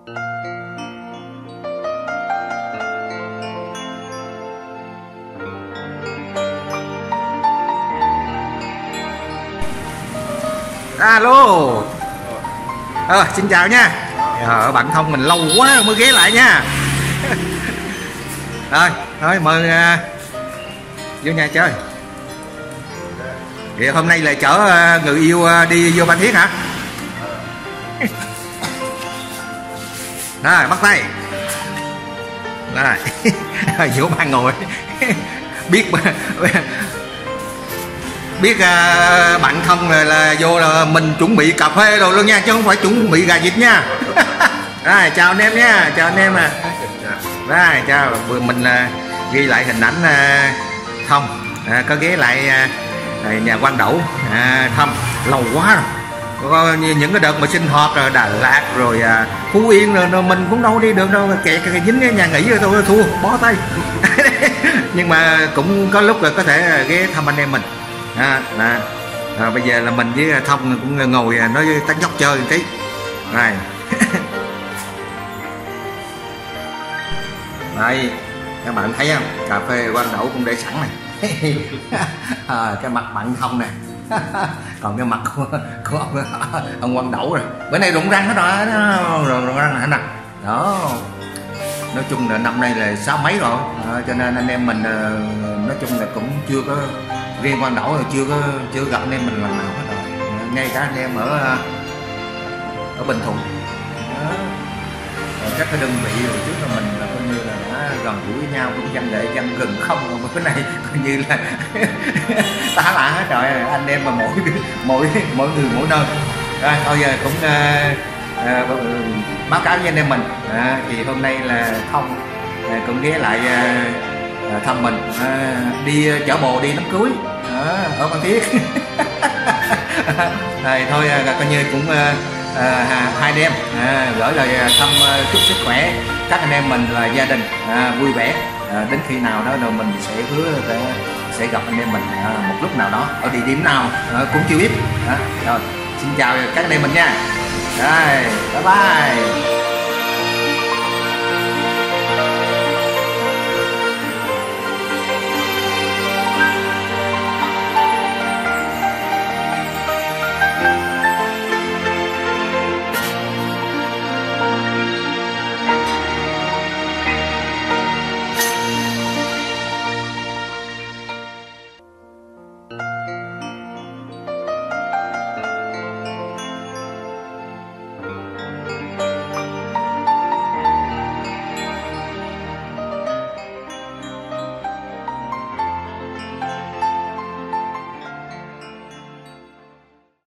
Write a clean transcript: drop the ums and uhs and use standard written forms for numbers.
Alo. Xin chào nha. Bạn Thông mình lâu quá mới ghé lại nha. Thôi mời vô nhà chơi. Vậy hôm nay là chở người yêu đi vô Phan Thiết hả? Rồi bắt tay. Rồi vô bàn ngồi. biết bạn Thông là vô là mình chuẩn bị cà phê rồi luôn nha, chứ không phải chuẩn bị gà vịt nha. Rồi chào anh em nha, chào anh em nè. Rồi chào, mình ghi lại hình ảnh Thông có ghé lại nhà Quang Đẩu thăm lâu quá rồi. Những cái đợt mà sinh hoạt rồi Đà Lạt rồi Phú Yên rồi mình cũng đâu đi được đâu, kẹt dính cái nhà nghỉ rồi tôi thua bó tay. Nhưng mà cũng có lúc là có thể ghé thăm anh em mình. Bây giờ là mình với Thông cũng ngồi nói tán dốc chơi một tí. Rồi. Đây các bạn thấy không, cà phê Quang Đẩu cũng để sẵn này. Cái mặt bạn Thông nè. Còn cái mặt của ông Quang Đẩu rồi. Bữa nay rụng răng hết rồi, rụng răng hả nè. Đó. Nói chung là năm nay là 6 mấy rồi, cho nên anh em mình nói chung là cũng chưa có, riêng Quang Đẩu là chưa gặp anh em mình lần nào hết rồi. Ngay cả anh em ở Bình Thuận. Các cái đơn vị rồi trước là mình là coi như là đã gần gũi với nhau, cũng dân đệ dân gần không, còn cái này coi như là tá lạ hết rồi. Anh em mà mỗi người mỗi nơi. Rồi thôi giờ cũng báo cáo với anh em mình thì hôm nay là Thông cũng ghé lại thăm mình, đi chở bồ đi đám cưới ở Phan Thiết. Rồi thôi coi như cũng hai anh em gửi lời thăm chúc sức khỏe các anh em mình và gia đình vui vẻ, đến khi nào đó rồi mình sẽ hứa sẽ gặp anh em mình một lúc nào đó ở địa điểm nào cũng chưa biết. Rồi xin chào các anh em mình nha. Rồi bye bye.